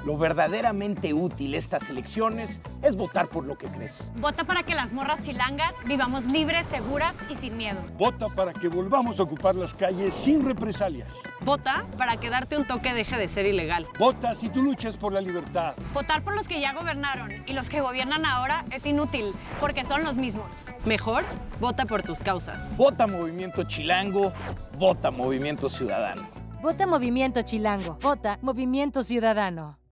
Lo verdaderamente útil estas elecciones es votar por lo que crees. Vota para que las morras chilangas vivamos libres, seguras y sin miedo. Vota para que volvamos a ocupar las calles sin represalias. Vota para que darte un toque deje de ser ilegal. Vota si tú luchas por la libertad. Votar por los que ya gobernaron y los que gobiernan ahora es inútil, porque son los mismos. Mejor, vota por tus causas. Vota Movimiento Chilango, vota Movimiento Ciudadano. Vota Movimiento Chilango. Vota Movimiento Ciudadano.